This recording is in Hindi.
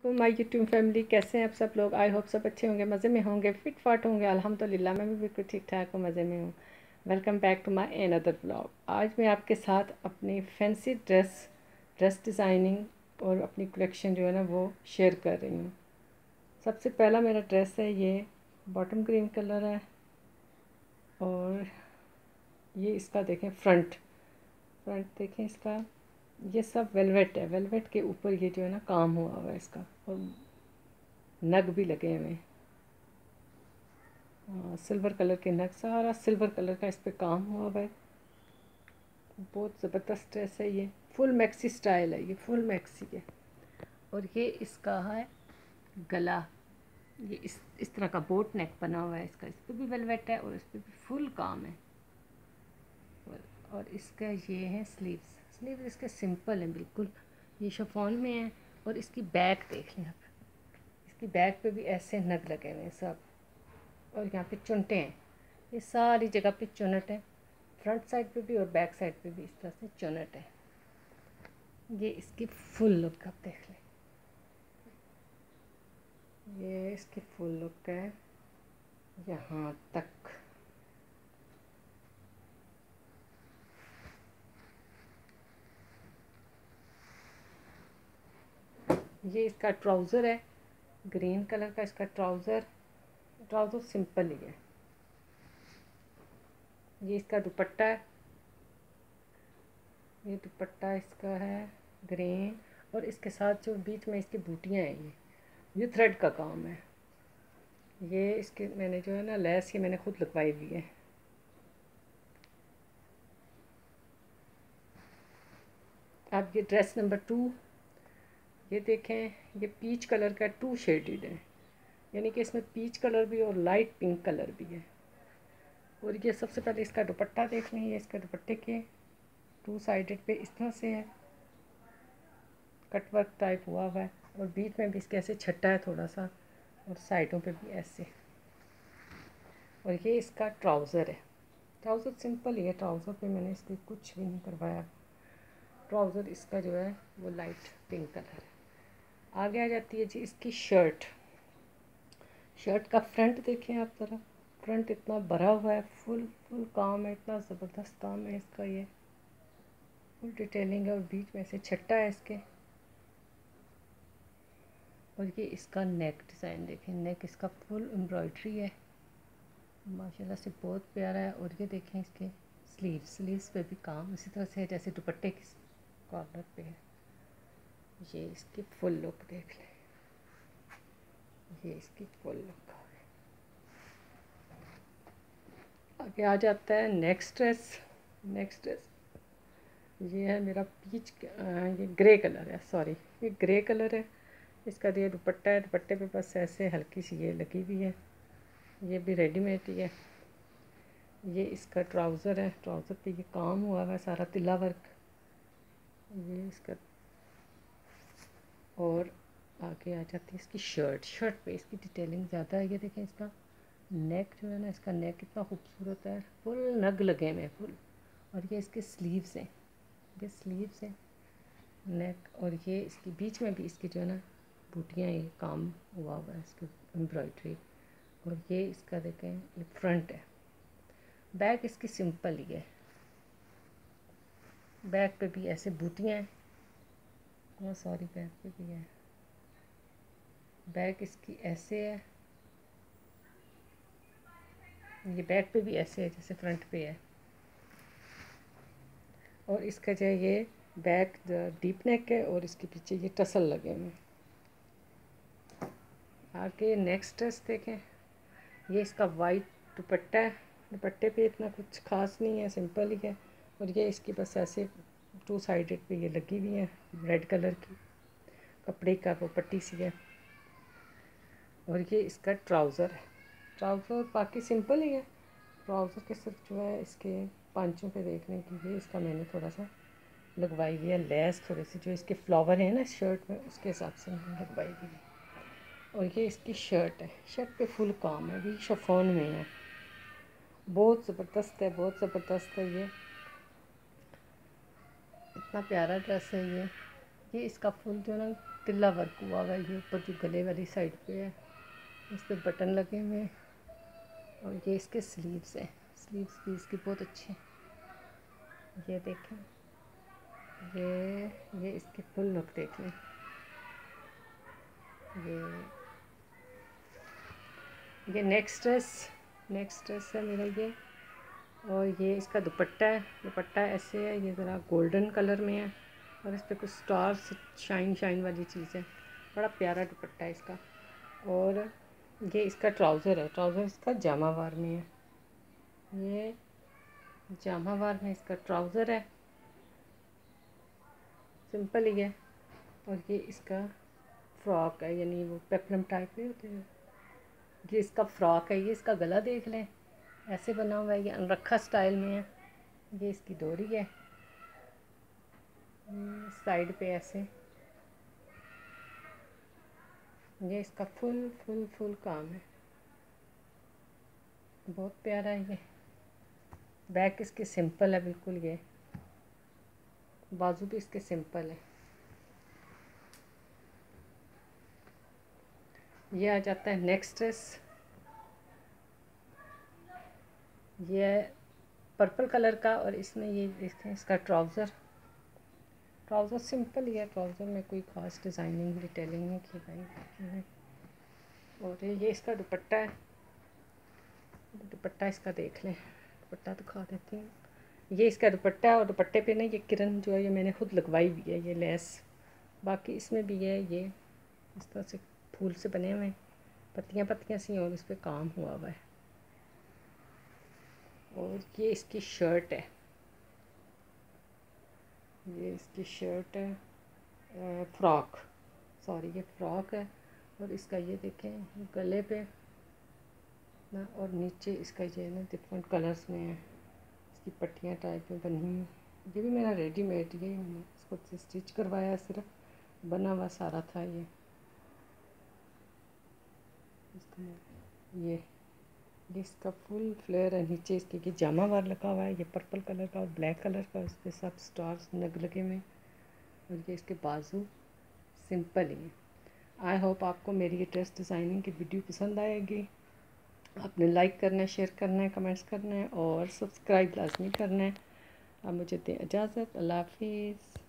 तो माय यूट्यूब फैमिली, कैसे हैं आप सब लोग। आई होप सब अच्छे होंगे, मज़े में होंगे, फिट फाट होंगे। अल्हम्दुलिल्लाह मैं भी बिल्कुल ठीक ठाक हूँ, मज़े में हूँ। Welcome back to my another blog. आज मैं आपके साथ अपनी फैंसी ड्रेस डिज़ाइनिंग और अपनी कलेक्शन जो है ना वो शेयर कर रही हूँ। सबसे पहला मेरा ड्रेस है, ये बॉटम ग्रीन कलर है और ये इसका देखें फ्रंट देखें इसका। ये सब वेलवेट है, वेलवेट के ऊपर ये जो है ना काम हुआ हुआ है इसका, और नग भी लगे हुए हैं, सिल्वर कलर के नग, सारा सिल्वर कलर का इस पे काम हुआ हुआ है। बहुत ज़बरदस्त ड्रेस है ये, फुल मैक्सी स्टाइल है, ये फुल मैक्सी है। और ये इसका है गला, ये इस तरह का बोट नेक बना हुआ है इसका, इस पर भी वेलवेट है और इस पर भी फुल काम है। और इसका ये है स्लीव्स इसके सिंपल है बिल्कुल, ये शिफॉन में है। और इसकी बैक देख लें आप, इसकी बैक पे भी ऐसे नग लगे हुए हैं सब, और यहाँ पे चुनटे हैं, ये सारी जगह पे चुनट है, फ्रंट साइड पे भी और बैक साइड पे भी इस तरह से चुनट है। ये इसकी फुल लुक आप देख लें, ये इसकी फुल लुक है यहाँ तक। ये इसका ट्राउज़र है, ग्रीन कलर का इसका ट्राउज़र सिंपल ही है। ये इसका दुपट्टा है, ये दुपट्टा इसका है ग्रीन, और इसके साथ जो बीच में इसकी बूटियाँ हैं ये थ्रेड का काम है। ये इसके मैंने जो है ना लेस ये मैंने खुद लगवाई हुई है। अब ये ड्रेस नंबर 2, ये देखें, ये पीच कलर का 2 शेडेड है, यानी कि इसमें पीच कलर भी और लाइट पिंक कलर भी है। और ये सबसे पहले इसका दुपट्टा देख लें, ये इसके दुपट्टे के 2 साइडेड पे इस तरह से है, कट वर्क टाइप हुआ है, और बीच में भी इसके ऐसे छट्टा है थोड़ा सा, और साइडों पे भी ऐसे। और ये इसका ट्राउज़र है, ट्राउज़र सिंपल ही है, ट्राउज़र पे मैंने इसके कुछ भी नहीं करवाया। ट्राउज़र इसका जो है वो लाइट पिंक कलर है। आगे आ जाती है जी इसकी शर्ट का फ्रंट देखें आप ज़रा, फ्रंट इतना भरा हुआ है, फुल काम है, इतना ज़बरदस्त काम है इसका, ये फुल डिटेलिंग है, और बीच में से छट्टा है इसके। और ये इसका नेक डिज़ाइन देखें, नेक इसका फुल एम्ब्रॉयड्री है, माशाल्लाह से बहुत प्यारा है। और ये देखें इसके स्लीव्स पे भी काम इसी तरह से है जैसे दुपट्टे की कॉर्नर पे है। ये इसकी फुल लुक देख लें, ये इसकी फुल लुक। आगे आ जाता है नेक्स्ट ड्रेस, ये है मेरा ये ग्रे कलर है, सॉरी ये ग्रे कलर है। इसका ये दुपट्टा है, दुपट्टे पे बस ऐसे हल्की सी ये लगी हुई है, ये भी रेडीमेड ही है। ये इसका ट्राउज़र है, ट्राउज़र पे ये काम हुआ है सारा तिल्ला वर्क, ये इसका। और आगे आ जाती है इसकी शर्ट पे इसकी डिटेलिंग ज़्यादा है। ये देखें इसका नेक जो है ना, इसका नेक कितना खूबसूरत है, फुल नग लगे में फुल। और ये इसके स्लीव्स हैं, ये स्लीव्स हैं नेक, और ये इसकी बीच में भी इसकी जो है ना बूटियाँ, ये काम हुआ है इसकी एम्ब्रॉयड्री। और ये इसका देखें, ये फ्रंट है। बैक इसकी सिंपल ही है, बैक पे भी ऐसे बूटियाँ हैं, सॉरी बैक पे भी है, बैक इसकी ऐसे है, ये बैक पे भी ऐसे है जैसे फ्रंट पे है। और इसका जो है ये बैक डीप नेक है, और इसके पीछे ये टसल लगे हुए हैं। आगे नेक्स्ट ड्रेस देखें, ये इसका वाइट दुपट्टा है, दुपट्टे पे इतना कुछ खास नहीं है, सिंपल ही है। और ये इसकी बस ऐसे 2 साइडेड पे ये लगी हुई है, रेड कलर की कपड़े का वो पट्टी सी है। और ये इसका ट्राउज़र है, ट्राउज़र बाकी सिंपल ही है। ट्राउज़र के सिर्फ जो है इसके पांचों पे देखने की, ये इसका मैंने थोड़ा सा लगवाई हुई है लेस, थोड़ी सी जो इसके फ्लावर हैं ना शर्ट में उसके हिसाब से मैंने लगवाई हुई है। और ये इसकी शर्ट है, शर्ट पे फुल काम है, भी शिफॉन में है, बहुत ज़बरदस्त है, बहुत ज़बरदस्त है। ये इतना प्यारा ड्रेस है ये इसका फुल जो ना तिल्ला वर्क हुआ हुआ है। ये ऊपर जो गले वाली साइड पे है इस पे बटन लगे हुए हैं, और ये इसके स्लीव्स हैं। स्लीव्स भी इसकी बहुत अच्छे हैं। ये देखें, ये इसकी फुल लुक देख लें। ये नेक्स्ट ड्रेस है मेरा ये। और ये इसका दुपट्टा है। दुपट्टा ऐसे है, ये ज़रा गोल्डन कलर में है और इस पर कुछ स्टार्स शाइन वाली चीज़ है। बड़ा प्यारा दुपट्टा है इसका। और ये इसका ट्राउज़र है। ट्राउज़र इसका जामावार में है। ये जामावार में इसका ट्राउज़र है, सिंपल ही है। और ये इसका फ्रॉक है, यानी वो पेप्लम टाइप में होते हैं। ये इसका फ्रॉक है। ये इसका गला देख लें, ऐसे बना हुआ है, ये अनरखा स्टाइल में है। ये इसकी डोरी है, साइड पे ऐसे। ये इसका फुल काम है, बहुत प्यारा है ये। बैक इसके सिंपल है बिल्कुल। ये बाजू भी इसके सिंपल है। ये आ जाता है नेक्स्ट ड्रेस। ये पर्पल कलर का, और इसमें ये देखें इसका ट्राउज़र सिंपल ही है। ट्राउज़र में कोई ख़ास डिज़ाइनिंग डिटेलिंग नहीं की गई। और ये इसका दुपट्टा है। दुपट्टा इसका देख लें, दुपट्टा दिखा देती हूँ। ये इसका दुपट्टा है, और दुपट्टे पे ना ये किरण जो है ये मैंने खुद लगवाई हुई है, ये लेस। बाकी इसमें भी है, ये इस तरह से फूल से बने हुए हैं, पत्तियाँ सी, और इस पर काम हुआ हुआ है। और ये इसकी शर्ट है। ये इसकी शर्ट है, फ्रॉक, सॉरी ये फ्रॉक है। और इसका ये देखें गले पे ना, और नीचे इसका ये ना डिफरेंट कलर्स में है। इसकी पट्टियाँ टाइप में बनी हुई। ये भी मेरा रेडीमेड, ये इसको से स्टिच करवाया, सिर्फ बना हुआ सारा था ये। ये इसका फुल फ्लेयर है। नीचे इसके ये जामा वार लगा हुआ है, ये पर्पल कलर का और ब्लैक कलर का, उस पर सब स्टार्स नग लगे हुए। और ये इसके बाजू सिंपल ही है। आई होप आपको मेरी ये ड्रेस डिज़ाइनिंग की वीडियो पसंद आएगी। आपने लाइक करना है, शेयर करना है, कमेंट्स करना है और सब्सक्राइब लाजमी करना है। अब मुझे दें इजाज़त। अल्लाह हाफिज़।